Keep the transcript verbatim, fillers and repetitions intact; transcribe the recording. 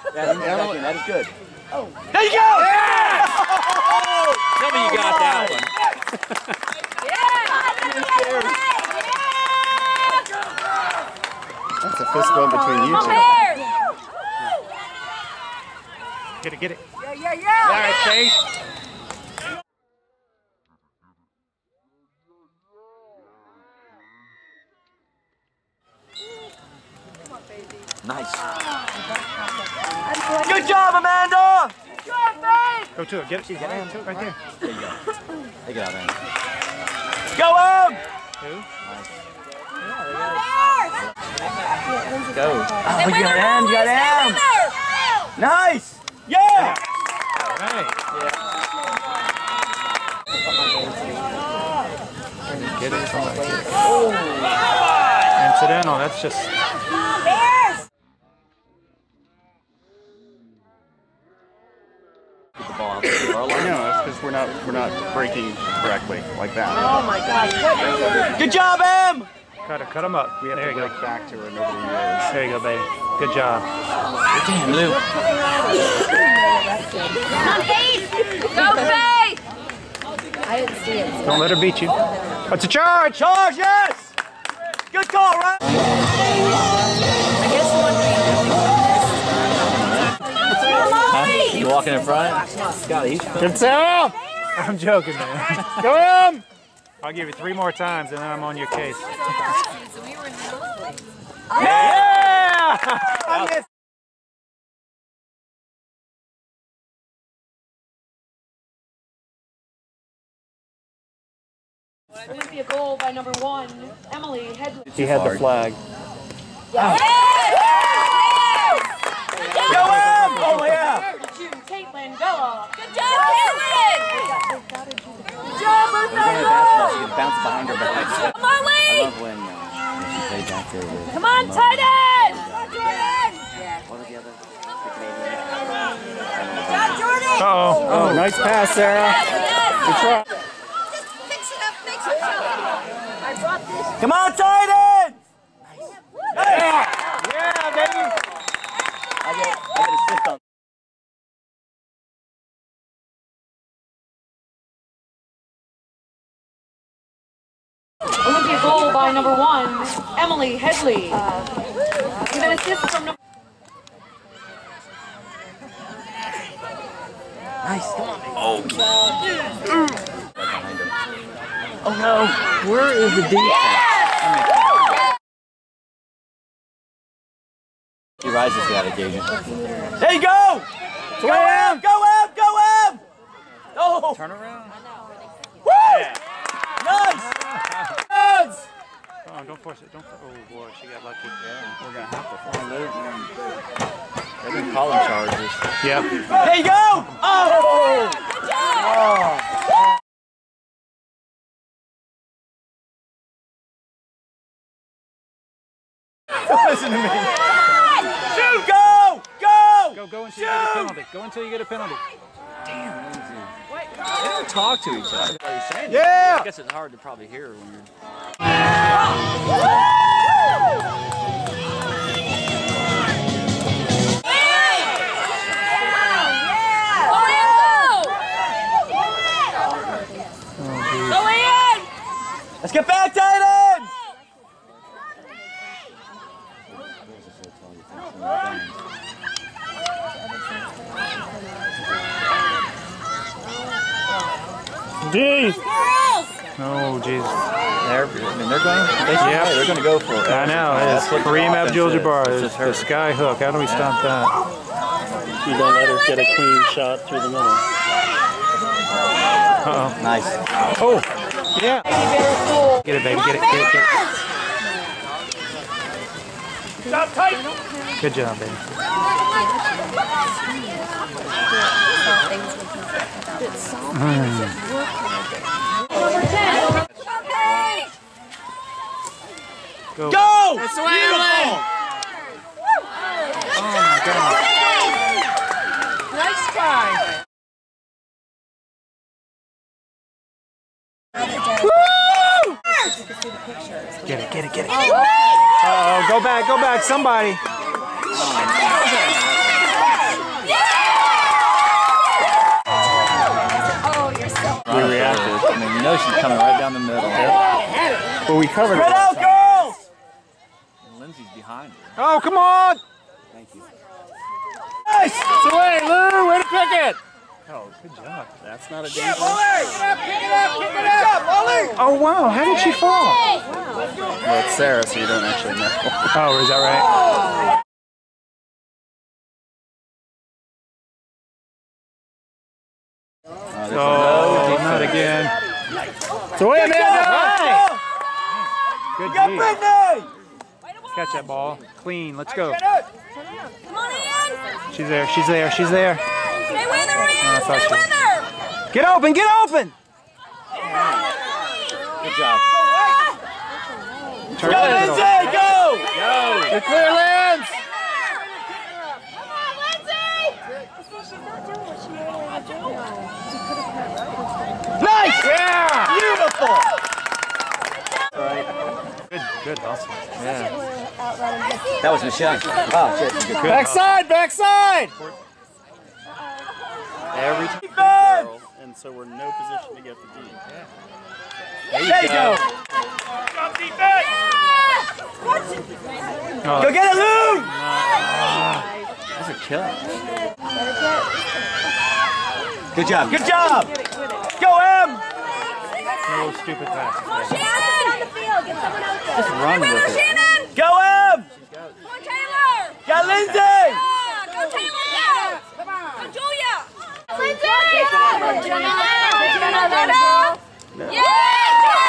That is, that is good. Oh. There you go! Yeah! Tell me you got that one. That's a fist bump between you two. Get it, get it. Yeah, yeah, yeah. All right, Chase. Nice. Good job, Amanda! Good job, babe! Go to it. Get it. Get it. Right there. There you go. Take it out, man. Go him! Who? Nice. Nice. Go. Oh, you got him. You got him. Nice. Yeah. All right. Yeah. Get it. Somebody get it. Oh. Incidental. That's just. I know, that's because we're not we're not breaking correctly like that. Oh my God! Good job, Em. Cut it. Cut him up. We have there to you break go. back to her. Nobody knows. There you go, baby. Good job. Damn, Lou. Come on, Faith! Go, Faith! I didn't see it. Don't let her beat you. What's a charge? Charge, yes. Good call, right? I guess one thing. Huh? You walking in front? Scotty, he's Good Sarah! I'm joking, man. Go him! I'll give you three more times and then I'm on your case. Yeah! I missed. Olympia goal by number one, Emily Headley. He had the flag. Yeah. Go him! Oh, yeah! Caitlin Bella. Good job, Caitlin! Good job, Bella! Bounce behind her back. Come on, Lee! I love when, uh, when she played back there with Come on, tight end! Come on, Jordan! what was the other? Good job, Jordan! Uh-oh. Oh, nice pass, Sarah. Good try. Fix it up, fix it up. I brought this. Come on, tight end! Yeah! Yeah, baby! I get, I get a assist on. Olympia goal by number one, Emily Headley. With an assist from number. Nice. Oh. Oh no. Where is the defense? He rises to that occasion. There you go! Go him! Go him! Go him! Oh! Turn around. Woo! Yeah. Nice! Yes! Oh, don't force it. Don't force it. Oh, boy, she got lucky. Yeah, we're gonna have to force it. They've been calling charges. Yep. There you go! Oh! Good job! Oh! Listen to me. Shoot! Go! Go! Go, go until you get a penalty. Go until you get a penalty. Damn, Lindsay. They don't talk to each other. Are you saying? Yeah! I guess it's hard to probably hear when you're. Let's get back, Titans! Jeez! Oh, jeez. They're, I mean, they're going. They Yep. They're going to go for it. I know. It's Kareem Abdul-Jabbar. It's the sky hook. How do we stop that? You don't let her get a clean shot through the middle. Uh-oh. Nice. Oh, yeah. Get it, baby. Get it, get it, get it. Stop tight. Good job, baby. Mm. Go. Go! That's the way Beautiful! Oh my God. Nice try. Woo! Get it, get it, get it. Uh oh, go back, go back, somebody. mean, you know she's coming right down the middle. Well, we covered Spread it. out, girls! And Lindsay's behind her. Oh, come on! Thank you. Nice! It's away, Lou! Way to pick it! Oh, Good job. that's not a Yeah, danger. Molly! Pick it up, pick it up, pick it up, Molly! Oh, wow. How did she fall? Well, it's Sarah, so you don't actually know. Oh, is that right? Oh, not again. It's away, Amanda! Good You got D. Brittany! Catch that ball. Clean. Let's go. Come on in. She's there. She's there. She's there. Stay with her, Ian. Oh, I thought Stay she- with her. Get open. Get open. Good job. Turn Go, it. Lindsay, go! Go. You're clear, Lance. Come on, Lindsay. Nice! Yeah. Beautiful! Good. Good hustle. Yeah. That was Michelle. Oh, shit. Good. Good Backside, backside! Every Defense! Girl, and so we're in no position to get the D. There you go. Oh, Go get it, Lou! Those are killing. Good job. Good job. Go, Em! no stupid pass. Shannon. On the field. Get someone out there. Just run with it. Shannon. Go, Em! Come on, Taylor. Got Lindsay! Ah, go, Taylor. Come on. Go, Julia. Lindsay. Yeah,